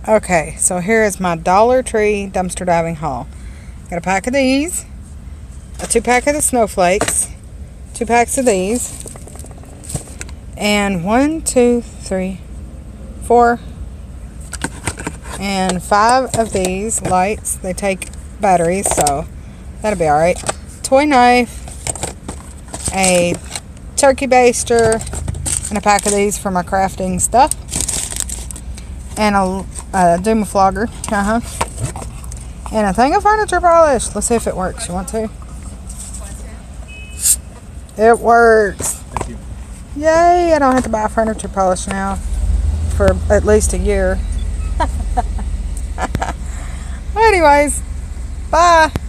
Okay, so here is my Dollar Tree dumpster diving haul. Got a pack of these, a 2-pack of the snowflakes, 2 packs of these, and 1, 2, 3, 4, and 5 of these lights. They take batteries, so that'll be alright. Toy knife, a turkey baster, and a pack of these for my crafting stuff, and a Duma flogger, and a thing of furniture polish. Let's see if it works. You want to? It works. Thank you. Yay! I don't have to buy furniture polish now for at least a year. Anyways, bye.